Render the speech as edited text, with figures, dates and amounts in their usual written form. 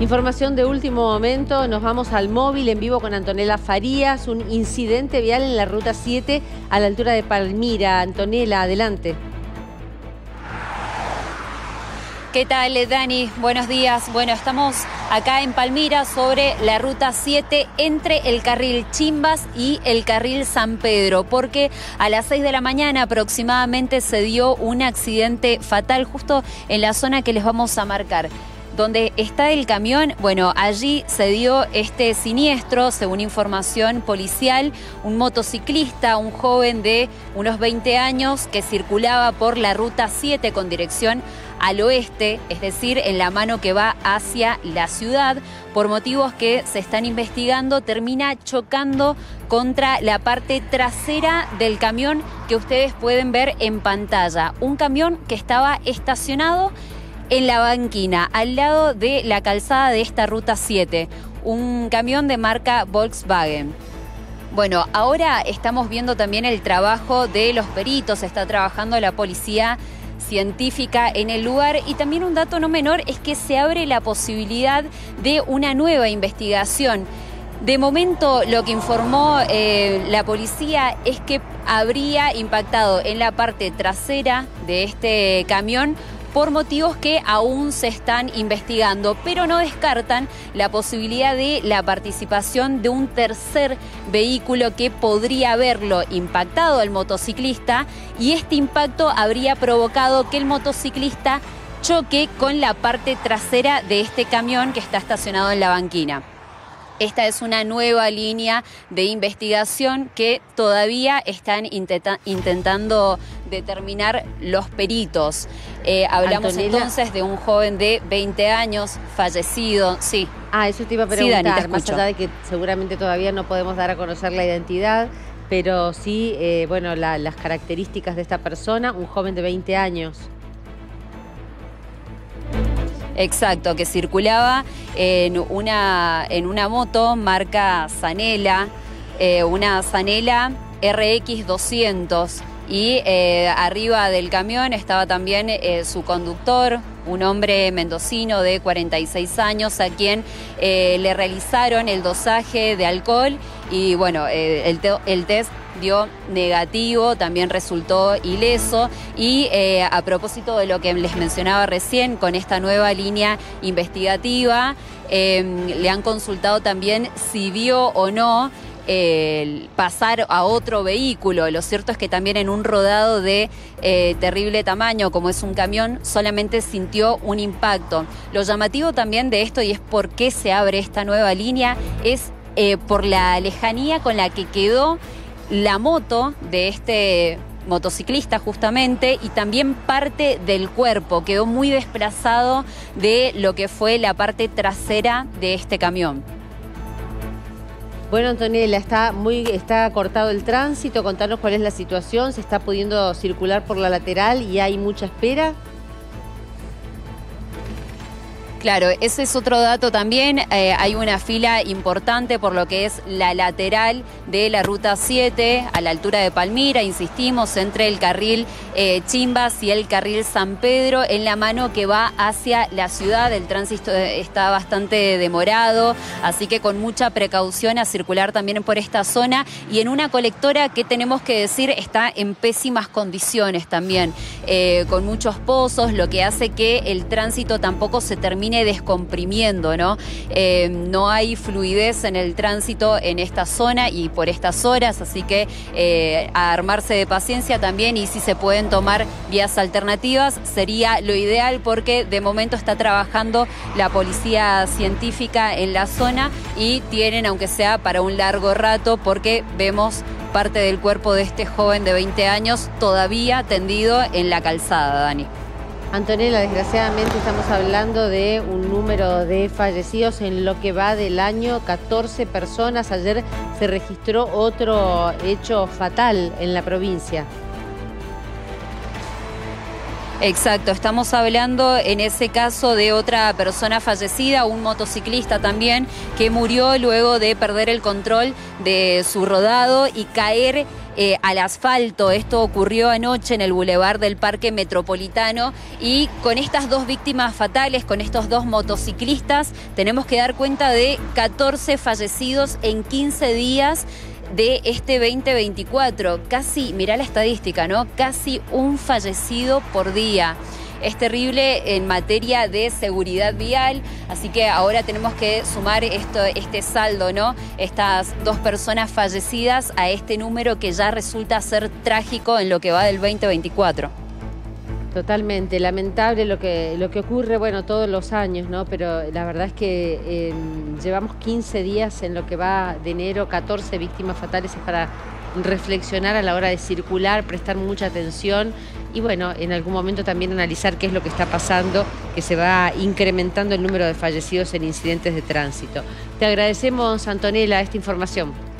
Información de último momento, nos vamos al móvil en vivo con Antonella Farías, un incidente vial en la Ruta 7 a la altura de Palmira. Antonella, adelante. ¿Qué tal, Dani? Buenos días. Bueno, estamos acá en Palmira sobre la Ruta 7 entre el carril Chimbas y el carril San Pedro, porque a las 6 de la mañana aproximadamente se dio un accidente fatal justo en la zona que les vamos a marcar. Donde está el camión, bueno, allí se dio este siniestro, según información policial, un motociclista, un joven de unos 20 años que circulaba por la Ruta 7 con dirección al oeste, es decir, en la mano que va hacia la ciudad, por motivos que se están investigando, termina chocando contra la parte trasera del camión que ustedes pueden ver en pantalla. Un camión que estaba estacionado en la banquina, al lado de la calzada de esta Ruta 7, un camión de marca Volkswagen. Bueno, ahora estamos viendo también el trabajo de los peritos, está trabajando la policía científica en el lugar, y también un dato no menor es que se abre la posibilidad de una nueva investigación. De momento lo que informó la policía es que habría impactado en la parte trasera de este camión por motivos que aún se están investigando, pero no descartan la posibilidad de la participación de un tercer vehículo que podría haberlo impactado al motociclista, y este impacto habría provocado que el motociclista choque con la parte trasera de este camión que está estacionado en la banquina. Esta es una nueva línea de investigación que todavía están intentando determinar los peritos. Hablamos entonces de un joven de 20 años fallecido. Sí. Eso te iba a preguntar, sí, Dani, te más allá de que seguramente todavía no podemos dar a conocer la identidad, pero sí, bueno, las características de esta persona, un joven de 20 años. Exacto, que circulaba en una moto marca Zanela, una Zanela RX 200, y arriba del camión estaba también su conductor, un hombre mendocino de 46 años a quien le realizaron el dosaje de alcohol, y bueno, el test dio negativo, también resultó ileso. Y a propósito de lo que les mencionaba recién, con esta nueva línea investigativa, le han consultado también si vio o no pasar a otro vehículo. Lo cierto es que también en un rodado de terrible tamaño como es un camión, solamente sintió un impacto. Lo llamativo también de esto, y es por qué se abre esta nueva línea, es por la lejanía con la que quedó la moto de este motociclista justamente, y también parte del cuerpo quedó muy desplazado de lo que fue la parte trasera de este camión. Bueno, Antonella, está cortado el tránsito, contanos cuál es la situación, ¿se está pudiendo circular por la lateral y hay mucha espera? Claro, ese es otro dato también. Hay una fila importante por lo que es la lateral de la Ruta 7, a la altura de Palmira, insistimos, entre el carril Chimbas y el carril San Pedro, en la mano que va hacia la ciudad. El tránsito está bastante demorado, así que con mucha precaución a circular también por esta zona, y en una colectora que tenemos que decir está en pésimas condiciones también, con muchos pozos, lo que hace que el tránsito tampoco se termine descomprimiendo, ¿no? No hay fluidez en el tránsito en esta zona y por estas horas, así que a armarse de paciencia también, y si se pueden tomar vías alternativas sería lo ideal, porque de momento está trabajando la policía científica en la zona y tienen, aunque sea para un largo rato, porque vemos parte del cuerpo de este joven de 20 años todavía tendido en la calzada, Dani. Antonella, desgraciadamente estamos hablando de un número de fallecidos en lo que va del año, 14 personas. Ayer se registró otro hecho fatal en la provincia. Exacto, estamos hablando en ese caso de otra persona fallecida, un motociclista también, que murió luego de perder el control de su rodado y caer al asfalto. Esto ocurrió anoche en el bulevar del Parque Metropolitano, y con estas dos víctimas fatales, con estos dos motociclistas, tenemos que dar cuenta de 14 fallecidos en 15 días de este 2024. Casi, mirá la estadística, ¿no? Casi un fallecido por día. Es terrible en materia de seguridad vial, así que ahora tenemos que sumar este saldo, ¿no? Estas dos personas fallecidas a este número que ya resulta ser trágico en lo que va del 2024. Totalmente, lamentable lo que ocurre, bueno, todos los años, ¿no? Pero la verdad es que llevamos 15 días en lo que va de enero, 14 víctimas fatales. Es para reflexionar a la hora de circular, prestar mucha atención y, bueno, en algún momento también analizar qué es lo que está pasando, que se va incrementando el número de fallecidos en incidentes de tránsito. Te agradecemos, Antonella, esta información.